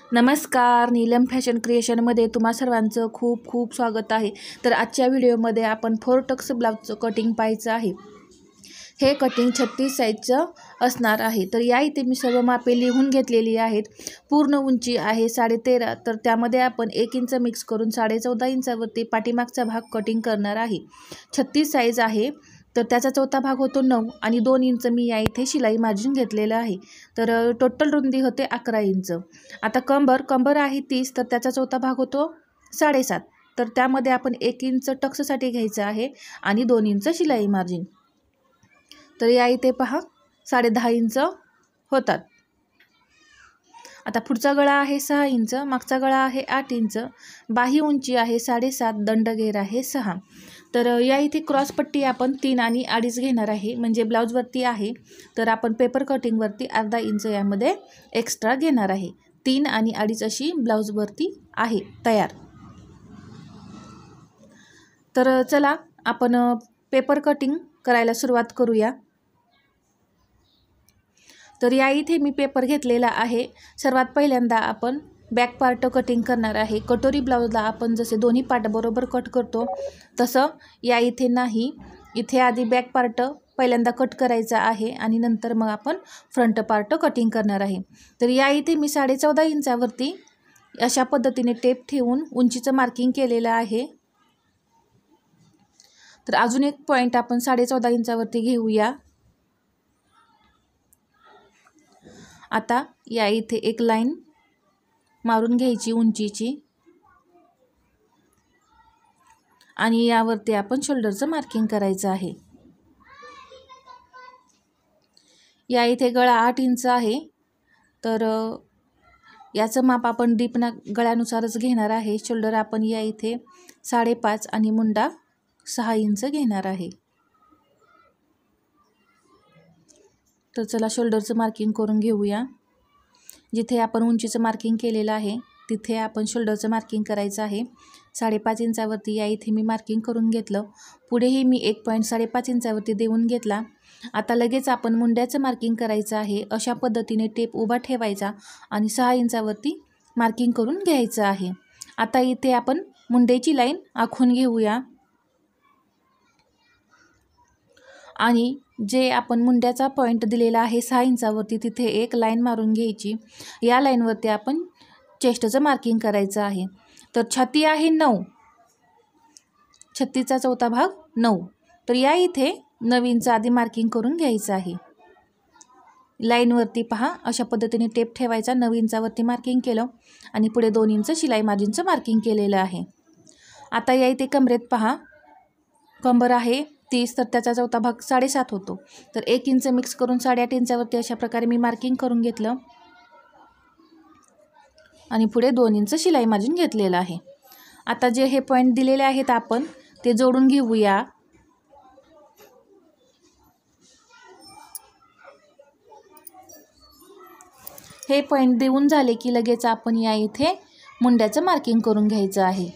नमस्कार, नीलम फॅशन क्रिएशनमध्ये तुम्हा सर्वांचं खूप खूप स्वागत आहे। तर आजच्या व्हिडिओमध्ये आपण 4 टक्स ब्लाउजचं कटिंग पाहायचं आहे। हे कटिंग 36 साईजचं असणार आहे। तर या इथे मी सर्व मापे लिहून घेतलेली आहेत। पूर्ण उंची आहे 13.5, तर त्यामध्ये आपण 1 इंच मिक्स करून 14.5 इंचावरती पाठीमागचा भाग कटिंग करणार आहे। 36 साईज आहे, तर त्याचा चौथा भाग होतो 9 आणि 2 इंच मी या इथे शिलाई मार्जिन घेतलेलं आहे। तर टोटल रुंदी होते 11 इंच। आता कंबर आहे 30, तर त्याचा चौथा भाग होतो 7.5, तर त्यामध्ये आपण 1 इंच टक्ससाठी घ्यायचं आहे आणि 2 इंच शिलाई मार्जिन। तर या इथे पहा 10.5 इंच होतात। आता पुढचा गळा आहे 6 इंच, मागचा गळा आहे 8 इंच, बाही उंची आहे 7.5, दंडघेर आहे 6। तर या इथे क्रॉस पट्टी आपण 3 आणि 2.5 घेणार आहे, म्हणजे ब्लाउजवरती आहे तर आपण पेपर कटिंगवरती अर्धा इंच यामध्ये एक्स्ट्रा घेणार आहे। 3 आणि 2.5 अशी ब्लाउजवरती आहे तयार। तर चला आपण पेपर कटिंग करायला सुरुवात करूया। तर या इथे मी पेपर घेतलेला आहे। सर्वात पहिल्यांदा आपण बॅक पार्ट कटिंग करणार आहे। कटोरी ब्लाउजला आपण जसे दोन्ही पार्ट बरोबर कट करतो तसं या इथे नाही, इथे आधी बॅक पार्ट पहिल्यांदा कट करायचा आहे आणि नंतर मग आपण फ्रंट पार्ट कटिंग करणार आहे। तर या इथे मी 14.5 इंचावरती अशा पद्धतीने टेप ठेवून उंचीचं मार्किंग केलेलं आहे। तर अजून एक पॉईंट आपण 14.5 इंचावरती घेऊया। आता या इथे एक लाईन मारून घ्यायची उंचीची आणि यावरती आपण शोल्डरचं मार्किंग करायचं आहे। या इथे गळा 8 इंच आहे, तर याचं माप आपण डीप गळ्यानुसारच घेणार आहे। शोल्डर आपण या इथे 5.5 आणि मुंडा 6 इंच घेणार आहे। तर चला शोल्डरचं मार्किंग करून घेऊया। जिथे आपण उंचीचं मार्किंग केलेलं आहे तिथे आपण शोल्डरचं मार्किंग करायचं आहे। 5.5 इंचावरती या इथे मी मार्किंग करून घेतलं। पुढेही मी एक पॉईंट 5.5 इंचावरती देऊन घेतला। आता लगेच आपण मुंड्याचं मार्किंग करायचं आहे। अशा पद्धतीने टेप उभा ठेवायचा आणि 6 इंचावरती मार्किंग करून घ्यायचं आहे। आता इथे आपण मुंड्याची लाईन आखून घेऊया आणि जे आपण मुंड्याचा पॉईंट दिलेला आहे 6 इंचावरती तिथे एक लाईन मारून घ्यायची। या लाईनवरती आपण चेस्टचं मार्किंग करायचं आहे। तर छाती आहे 9, छत्तीचा चौथा भाग 9, तर या इथे 9 इंच आधी मार्किंग करून घ्यायचं आहे। लाईनवरती पहा अशा पद्धतीने टेप ठेवायचा। 9 इंचावरती मार्किंग केलं आणि पुढे 2 इंच शिलाई मार्जिनचं मार्किंग केलेलं आहे। आता या इथे कमरेत पहा, कंबर आहे 30, तर त्याचा चौथा भाग 7.5 होतो, तर 1 इंच मिक्स करून 8.5 इंचावरती अशा प्रकारे मी मार्किंग करून घेतलं आणि पुढे 2 इंच शिलाई मार्जिन घेतलेलं आहे। आता जे हे पॉईंट दिलेले आहेत आपण ते जोडून घेऊया। हे पॉईंट देऊन झाले की लगेच आपण या इथे मुंड्याचं मार्किंग करून घ्यायचं आहे।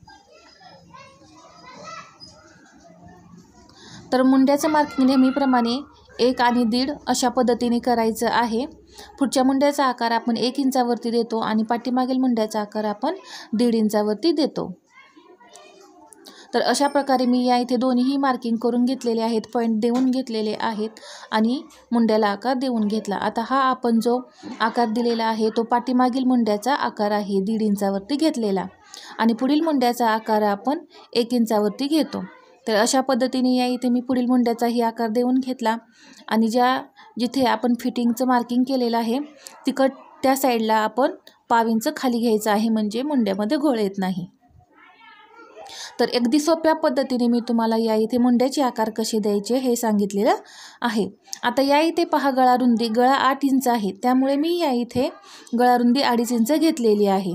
तर मुंड्याचं मार्किंग नेहमीप्रमाणे 1 आणि 1.5 अशा पद्धतीने करायचं आहे। पुढच्या मुंड्याचा आकार आपण 1 इंचावरती देतो आणि पाठीमागील मुंड्याचा आकार आपण 1.5 इंचावरती देतो। तर अशा प्रकारे मी या इथे दोन्हीही मार्किंग करून घेतलेले आहेत, पॉईंट देऊन घेतलेले आहेत आणि मुंड्याला आकार देऊन घेतला। आता हा आपण जो आकार दिलेला आहे तो पाठीमागील मुंड्याचा आकार आहे 1.5 इंचावरती घेतलेला आणि पुढील मुंड्याचा आकार आपण 1 इंचावरती घेतो। तर अशा पद्धतीने या इथे मी पुढील मुंड्याचाही आकार देऊन घेतला आणि जिथे आपण फिटिंगचं मार्किंग केलेलं आहे त्या साईडला आपण पाव इंच खाली घ्यायचं आहे, म्हणजे मुंड्यामध्ये घोळ येत नाही। तर अगदी सोप्या पद्धतीने मी तुम्हाला या इथे मुंड्याचे आकार कसे द्यायचे हे सांगितलेलं आहे। आता या इथे पहा गळा 8 इंच आहे, त्यामुळे मी या इथे गळा रुंदी 2.5 इंच घेतलेली आहे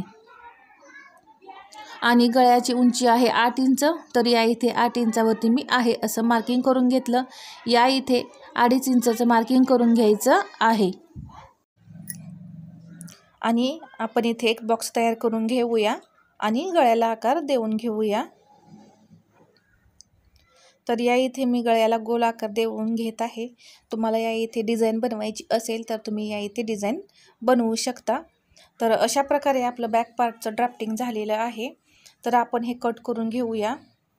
आणि गळ्याची उंची आहे 8 इंच, तर या इथे 8 इंचावरती मी आहे असं मार्किंग करून घेतलं। या इथे 2.5 इंचाचं मार्किंग करून घ्यायचं आहे आणि आपण इथे एक बॉक्स तयार करून घेऊया आणि गळ्याला आकार देऊन घेऊया। तर या इथे मी गळ्याला गोल आकार देऊन घेत आहे। तुम्हाला या इथे डिझाईन बनवायची असेल तर तुम्ही या इथे डिझाईन बनवू शकता। तर अशा प्रकारे आपलं बॅक पार्टचं ड्राफ्टिंग झालेलं आहे. तर आपण हे कट करून घेऊया.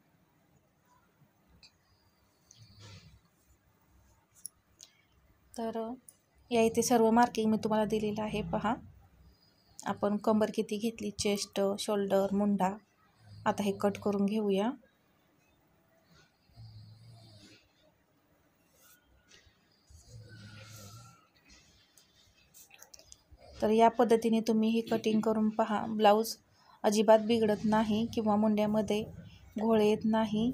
तर या इथे सर्व मार्किंग मी तुम्हाला दिलेलं आहे. पहा, आपण कंबर किती घेतली, चेस्ट, शोल्डर, मुंडा. आता हे कट करून घेऊया. तर या पद्धतीने तुम्ही ही कटिंग करून पहा. ब्लाऊज अजिबात बिघडत नाही किंवा मुंड्यामध्ये घोळ येत नाही.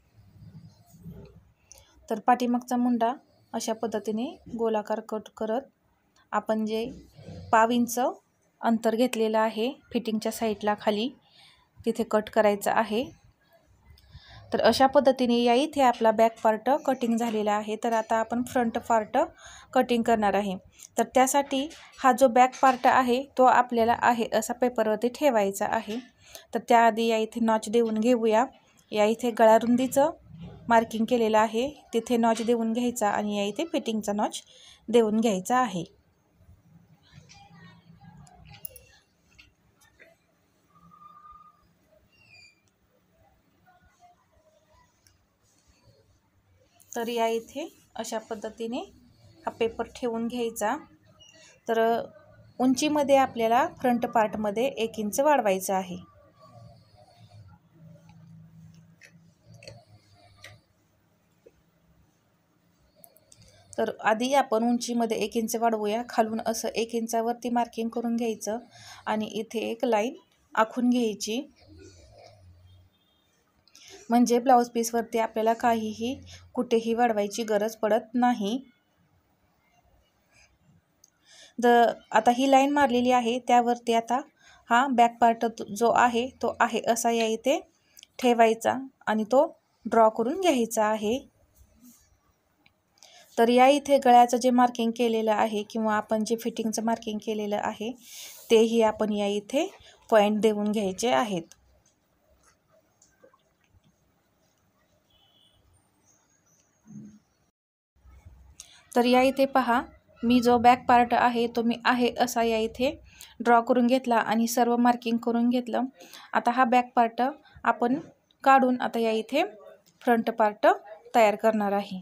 तर पाठीमागचा मुंडा अशा पद्धतीने गोलाकार कट करत आपण जे 1/2 इंच अंतर घेतलेलं आहे फिटिंगच्या साईडला खाली, तिथे कट करायचं आहे. तर अशा पद्धतीने या इथे आपला बॅक पार्ट कटिंग झालेला आहे. तर आता आपण फ्रंट पार्ट कटिंग करणार आहे. तर त्यासाठी हा जो बॅक पार्ट आहे तो आपल्याला आहे असा पेपरवरती ठेवायचा आहे. तर त्याआधी या इथे नॉच देऊन घेऊया. या इथे गळा रुंदीचं मार्किंग केलेलं आहे, तिथे नॉच देऊन घ्यायचा आणि या इथे फिटिंगचा नॉच देऊन घ्यायचा आहे. तर या इथे अशा पद्धतीने हा पेपर ठेवून घ्यायचा. तर उंचीमध्ये आपल्याला फ्रंट पार्टमध्ये 1 इंच वाढवायचं आहे. तर आधी आपण उंचीमध्ये 1 इंच वाढवूया. खालून असं 1 इंचावरती मार्किंग करून घ्यायचं आणि इथे एक लाईन आखून घ्यायची. म्हणजे ब्लाऊज पीसवरती आपल्याला काहीही कुठेही वाढवायची गरज पडत नाही. आता ही लाईन मारलेली आहे, त्यावरती आता हा बॅक पार्ट जो आहे तो आहे असा या इथे ठेवायचा आणि तो ड्रॉ करून घ्यायचा आहे. तर या इथे गळ्याचं जे मार्किंग केलेलं आहे किंवा आपण जे फिटिंगचं मार्किंग केलेलं आहे तेही आपण या इथे पॉईंट देऊन घ्यायचे आहेत. तर या इथे पहा, मी जो बॅक पार्ट आहे तो मी आहे असा या इथे ड्रॉ करून घेतला आणि सर्व मार्किंग करून घेतलं. आता हा बॅक पार्ट आपण काढून आता या इथे फ्रंट पार्ट तयार करणार आहे.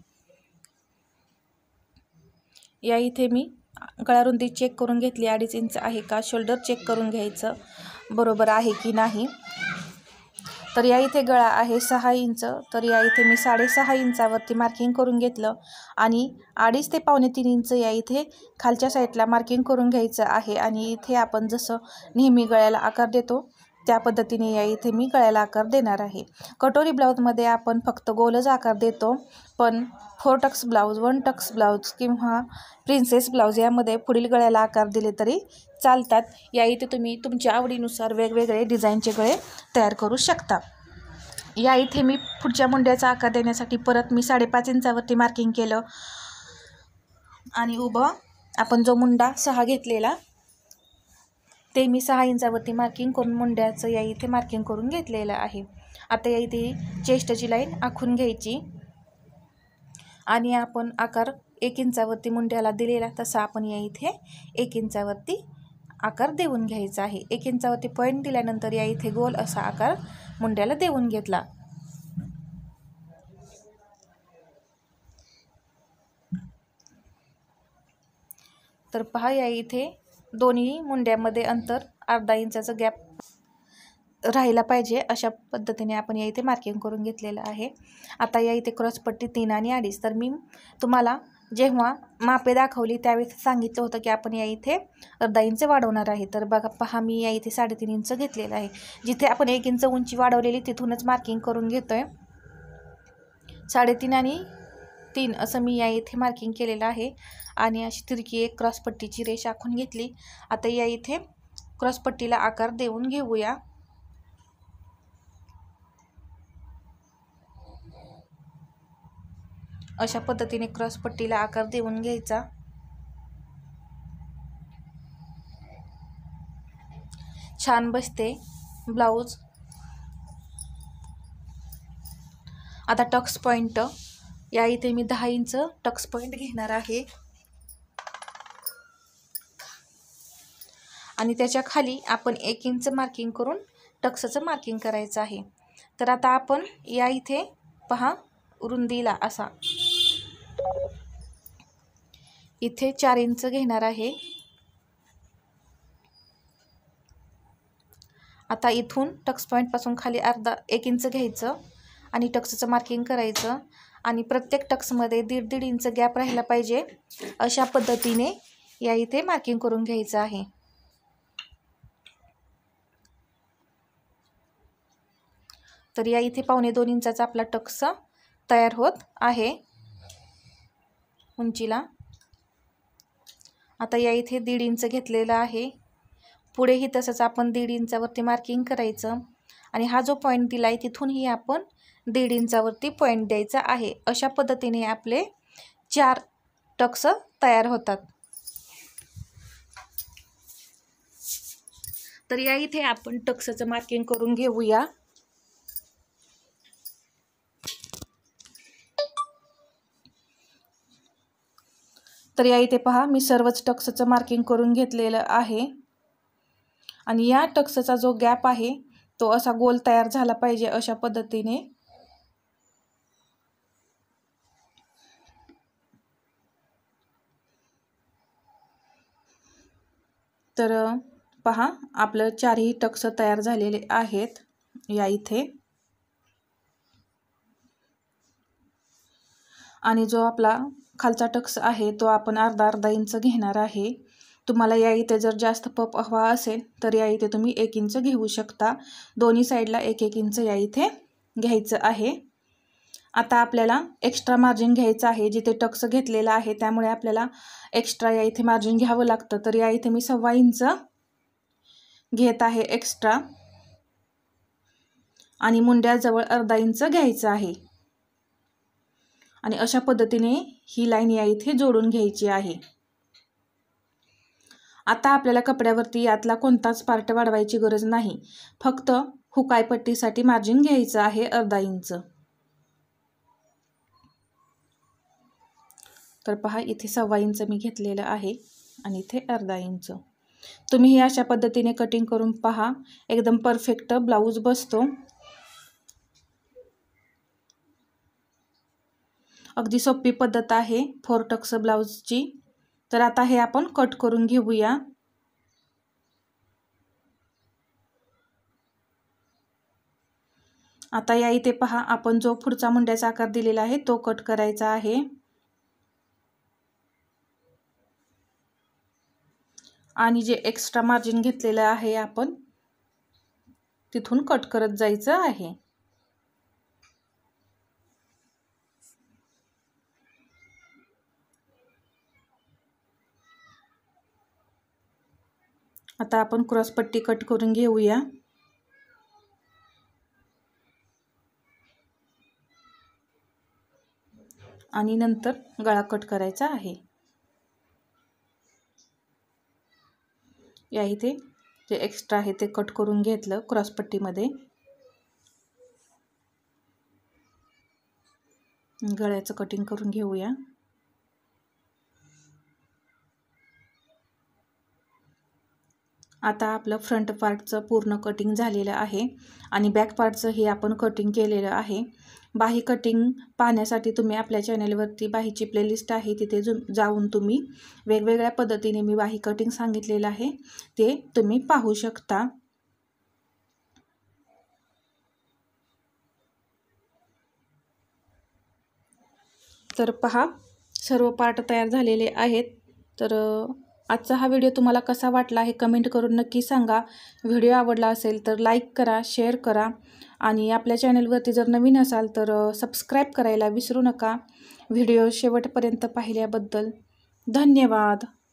या इथे मी गळा रुंदी चेक करून घेतली, 2.5 इंच आहे का. शोल्डर चेक करून घ्यायचं बरोबर आहे की नाही. तर या इथे गळा आहे 6 इंच. तर या इथे मी 6.5 इंचावरती मार्किंग करून घेतलं आणि 2.5 ते 2.25 इंच या इथे खालच्या साईडला मार्किंग करून घ्यायचं आहे. आणि इथे आपण जसं नेहमी गळ्याला आकार देतो त्या पद्धतीने या इथे मी गळ्याला आकार देणार आहे. कटोरी ब्लाऊजमध्ये आपण फक्त गोलच आकार देतो, पण 4 टक्स ब्लाऊज, 1 टक्स ब्लाऊज किंवा प्रिन्सेस ब्लाऊज यामध्ये पुढील गळ्याला आकार दिले तरी चालतात. या इथे तुम्ही तुमच्या आवडीनुसार वेगवेगळे डिझाईनचे गळे तयार करू शकता. या इथे मी पुढच्या मुंड्याचा आकार देण्यासाठी परत मी 5.5 इंचावरती मार्किंग केलं आणि उभं आपण जो मुंडा 6 घेतलेला ते मी 6 इंचावरती मार्किंग करून मुंड्याचं या इथे मार्किंग करून घेतलेलं आहे. आता या इथे चेस्टची लाईन आखून घ्यायची आणि आपण आकार 1 इंचावरती मुंड्याला दिलेला तसा आपण या इथे 1 इंचावरती आकार देऊन घ्यायचा आहे. 1 इंचावरती पॉईंट दिल्यानंतर या इथे गोल असा आकार मुंड्याला देऊन घेतला. तर पहा, या इथे दोन्ही मुंड्यामध्ये अंतर 1/2 इंचाचं गॅप राहिला पाहिजे अशा पद्धतीने आपण या इथे मार्किंग करून घेतलेलं आहे. आता या इथे क्रॉसपट्टी 3 आणि 2.5. तर मी तुम्हाला जेव्हा मापे दाखवली त्यावेळेस सांगितलं होतं की आपण या इथे 1/2 इंच वाढवणार आहे. तर बघा पहा, मी या इथे 3.5 इंच घेतलेलं आहे. जिथे आपण 1 इंच उंची वाढवलेली तिथूनच मार्किंग करून घेतोय. 3.5 आणि 3 असं मी या इथे मार्किंग केलेलं आहे आणि अशी तिरकी एक क्रॉसपट्टीची रेष आखून घेतली. आता या इथे क्रॉसपट्टीला आकार देऊन घेऊया. अशा पद्धतीने क्रॉसपट्टीला आकार देऊन घ्यायचा. छान बसते ब्लाऊज. आता टक्स पॉईंट या इथे मी 10 इंच टक्स पॉईंट घेणार आहे आणि त्याच्या खाली आपण 1 इंच मार्किंग करून टक्सचं मार्किंग करायचं आहे। तर आता आपण या इथे पहा रुंदीला असा इथे 4 इंच घेणार आहे। आता इथून टक्स पॉईंट पासून खाली 1 इंच घ्यायचं आणि टक्सचं मार्किंग करायचं आणि प्रत्येक टक्समध्ये 1.5 इंच गॅप राहिला पाहिजे अशा पद्धतीने या इथे मार्किंग करून घ्यायचं आहे। तर या इथे 1.25 इंचाचा आपला टक्स तयार होत आहे उंचीला। आता या इथे 1.5 इंच घेतलेला आहे। पुढेही तसंच आपण 1.5 इंचावरती मार्किंग करायचं आणि हा जो पॉईंट दिला आहे तिथूनही आपण 1.5 इंचावरती पॉईंट द्यायचा आहे। अशा पद्धतीने आपले 4 टक्स तयार होतात। तर या इथे आपण टक्सचं मार्किंग करून घेऊया। तर या इथे पहा मी सर्वच टक्सचं मार्किंग करून घेतलेलं आहे आणि या टक्सचा जो गॅप आहे तो असा गोल तयार झाला पाहिजे अशा पद्धतीने। तर पहा आपलं 4ही टक्स तयार झालेले आहेत या इथे। आणि जो आपला खालचा टक्स आहे तो आपण अर्धा इंच घेणार आहे। तुम्हाला या इथे जर जास्त पप हवा असेल तर या इथे तुम्ही 1 इंच घेऊ शकता। दोन्ही साईडला 1-1 इंच या इथे घ्यायचं आहे। आता आपल्याला एक्स्ट्रा मार्जिन घ्यायचं आहे। जिथे टक्स घेतलेला आहे त्यामुळे आपल्याला एक्स्ट्रा या इथे मार्जिन घ्यावं लागतं। तर या इथे मी 1.25 इंच घेत आहे एक्स्ट्रा आणि मुंड्याजवळ अर्धा इंच घ्यायचं आहे आणि अशा पद्धतीने ही लाईन या इथे जोडून घ्यायची आहे। आता आपल्याला कपड्यावरती यातला कोणताच पार्ट वाढवायची गरज नाही, फक्त हुकाय पट्टीसाठी मार्जिन घ्यायचं आहे अर्धा इंच। तर पहा इथे 1.25 इंच मी घेतलेलं आहे आणि इथे अर्धा इंच। तुम्ही ही अशा पद्धतीने कटिंग करून पहा, एकदम परफेक्ट ब्लाऊज बसतो। अगदी सोपी पद्धत आहे 4 टक्स ब्लाऊजची। तर आता हे आपण कट करून घेऊया। आता या इथे पहा आपण जो पुढचा मुंड्याचा आकार दिलेला आहे तो कट करायचा आहे आणि जे एक्स्ट्रा मार्जिन घेतलेलं आहे आपण तिथून कट करत जायचं आहे। आता आपण क्रॉस पट्टी कट करून घेऊया। आणि नंतर गळा कट करायचा आहे। या इथे जे एक्स्ट्रा आहे ते कट करून घेतलं क्रॉस पट्टीमध्ये। गळ्याचं कटिंग करून घेऊया। आता आपलं फ्रंट पार्टचं पूर्ण कटिंग झालेलं आहे आणि बॅक पार्टचं हे आपण कटिंग केलेलं आहे। बाही कटिंग पाहण्यासाठी तुम्ही आपल्या चॅनलवरती बाहीची प्लेलिस्ट आहे तिथे जाऊन तुम्ही वेगवेगळ्या पद्धतीने मी बाही कटिंग सांगितलेलं आहे ते तुम्ही पाहू शकता। तर पहा सर्व पार्ट तयार झालेले आहेत। तर आजचा हा व्हिडिओ तुम्हाला कसा वाटला हे कमेंट करून नक्की सांगा। व्हिडिओ आवडला असेल तर लाईक करा, शेअर करा आणि आपल्या चॅनलवरती जर नवीन असाल तर सबस्क्राईब करायला विसरू नका। व्हिडिओ शेवटपर्यंत पाहिल्याबद्दल धन्यवाद।